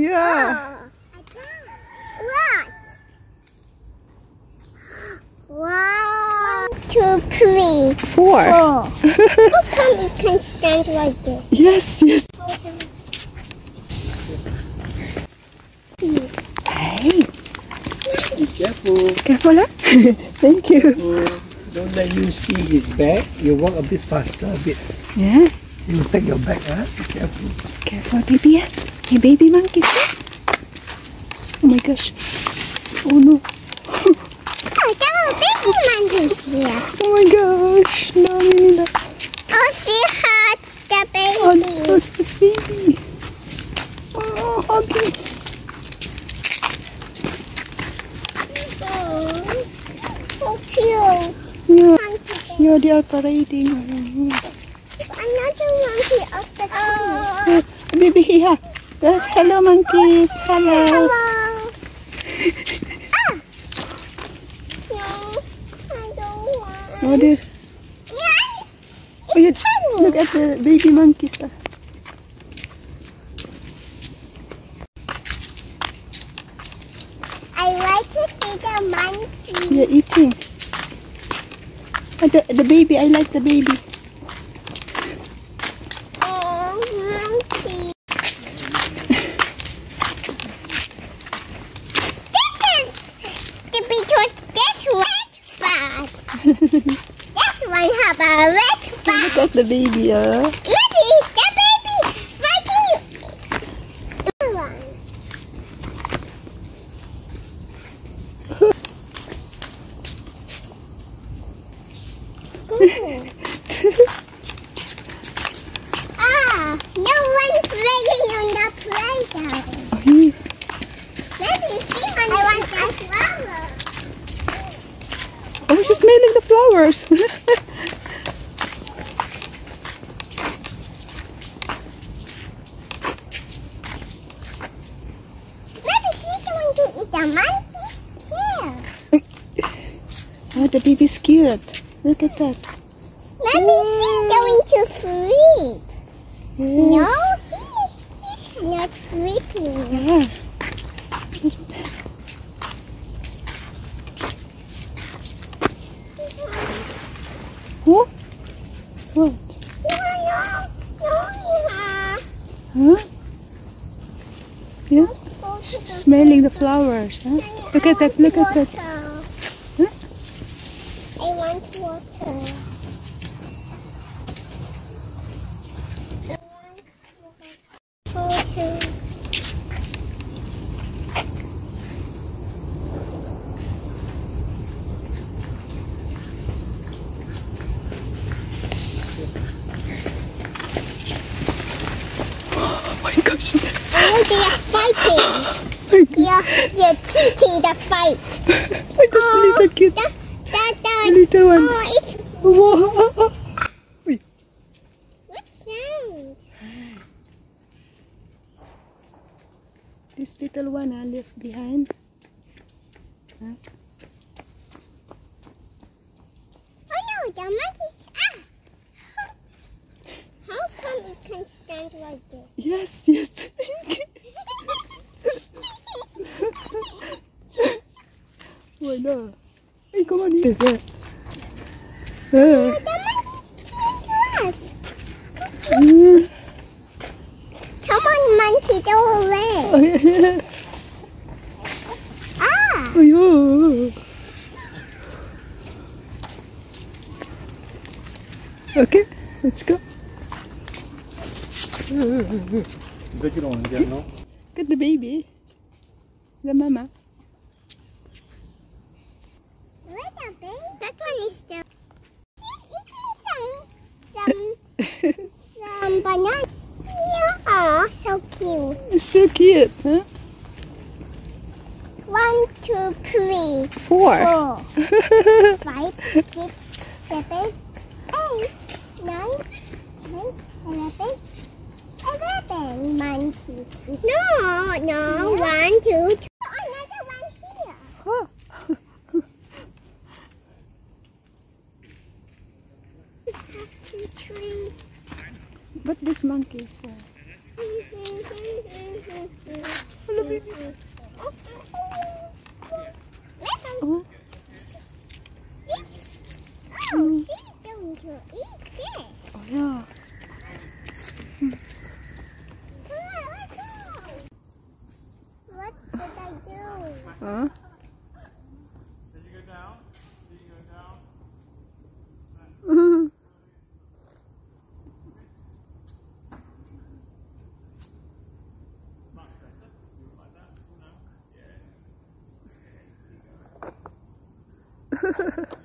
Yeah. What? Wow. 1, 2, 3, 4. 4. How come it can stand like this? Yes, yes. Hey. Be careful. Careful, huh? Thank you. Don't let you see his back. You walk a bit faster, a bit. Yeah. He will take your back, huh? Be careful. Careful, baby. Okay, baby monkeys. Oh my gosh. Oh no. Oh, there are baby monkeys here. Oh my gosh. No, Nina. Oh, she hurts the baby. Oh, that's this baby. Oh, huggy. So cute. Yeah. Monkey. Yeah, they are parading. Another monkey of the tree. Baby here. Yes, hello monkeys. Hello. Hello. No, I don't want. Oh, there's. Yeah, Oh, yeah. Look at the baby monkeys. I like to see the monkey. They're eating. Oh, the baby. I like the baby. Oh, monkey. This is because this red spot. This one have a red spot. Look at the baby. Look, the baby fighting. No one playing on the playground. Maybe I want the flower. Oh, she's smelling the flowers. Maybe she's going to eat the monkey. Yeah. Oh, the baby's cute. Look at that. Maybe she's going to sleep. No, Yes. he's not sleeping. Yeah. What? What? No, Huh? Yeah. Smelling the flowers, huh? Look at that, look at that. Huh? I want water. Oh my gosh. Oh, they are fighting. They're cheating the fight. My gosh, the little cute. The little one. Oh, it's Whoa. Wait. what sound? This little one left behind. Huh? Oh no, the monkey. How come it can stand like this? Yes, yes. Why not? Hey, come on here. The monkey's trying to us. Come on, monkey, go away. Ah! Okay, let's go. Good, you don't want to get no. Look at the baby. The mama. Where's the baby? That one is the. She's eating some banana. Yeah, oh, so cute. It's so cute, huh? 1, 2, 3, 4. 5, 6, 7, 8, 9, 10, 11. 11 monkeys. No, 1, 2, 3. Another one here. Oh. 2, 3. But this monkey is Oh. Oh, she's going to eat this. Oh yeah. Come on, let's go. What should I do? Huh? Did you go down? Did you go down? Much better. You would like that? No? Yeah. Okay, here you go.